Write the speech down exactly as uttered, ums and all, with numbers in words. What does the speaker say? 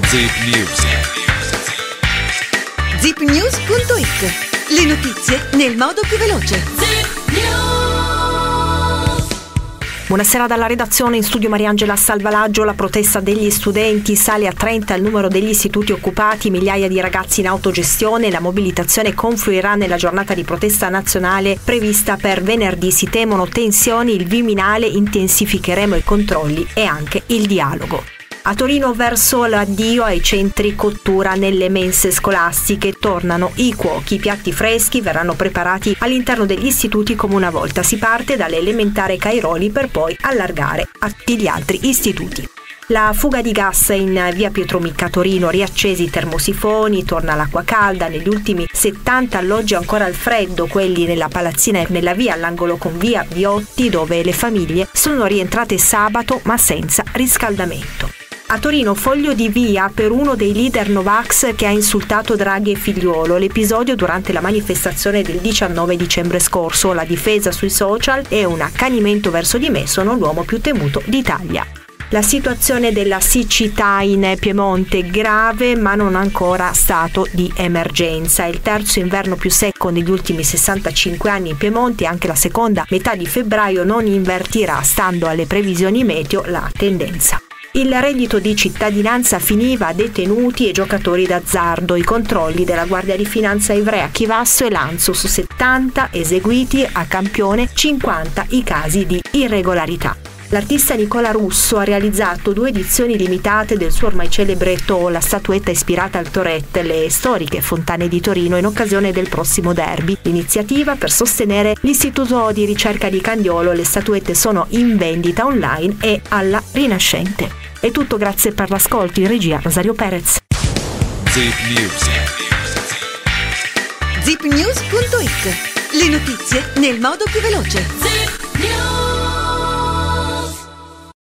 Zip News. zip news punto it. Le notizie nel modo più veloce. Zip News. Buonasera dalla redazione, in studio Mariangela Salvalaggio. La protesta degli studenti, sale a trenta il numero degli istituti occupati, migliaia di ragazzi in autogestione. La mobilitazione confluirà nella giornata di protesta nazionale prevista per venerdì. Si temono tensioni, il Viminale, intensificheremo i controlli e anche il dialogo. A Torino, verso l'addio ai centri cottura nelle mense scolastiche, tornano i cuochi. I piatti freschi verranno preparati all'interno degli istituti come una volta. Si parte dall'elementare Cairoli per poi allargare a tutti gli altri istituti. La fuga di gas in via Pietromicca a Torino, riaccesi i termosifoni, torna l'acqua calda. Negli ultimi settanta alloggi ancora al freddo, quelli nella palazzina e nella via all'angolo con via Viotti, dove le famiglie sono rientrate sabato ma senza riscaldamento. A Torino, foglio di via per uno dei leader Novax che ha insultato Draghi e Figliuolo. L'episodio durante la manifestazione del diciannove dicembre scorso. La difesa sui social e un accanimento verso di me, sono l'uomo più temuto d'Italia. La situazione della siccità in Piemonte grave, ma non ancora stato di emergenza. Il terzo inverno più secco negli ultimi sessantacinque anni in Piemonte. Anche la seconda metà di febbraio non invertirà, stando alle previsioni meteo, la tendenza. Il reddito di cittadinanza finiva a detenuti e giocatori d'azzardo. I controlli della Guardia di Finanza Ivrea, Chivasso e Lanzo, su settanta eseguiti a campione, cinquanta i casi di irregolarità. L'artista Nicola Russo ha realizzato due edizioni limitate del suo ormai celebre Tò, la statuetta ispirata al Tourette, le storiche fontane di Torino, in occasione del prossimo derby. L'iniziativa per sostenere l'Istituto di Ricerca di Candiolo. Le statuette sono in vendita online e alla Rinascente. È tutto, grazie per l'ascolto. In regia Rosario Perez. Zip News. zip news punto it. Le notizie nel modo più veloce. Zip News.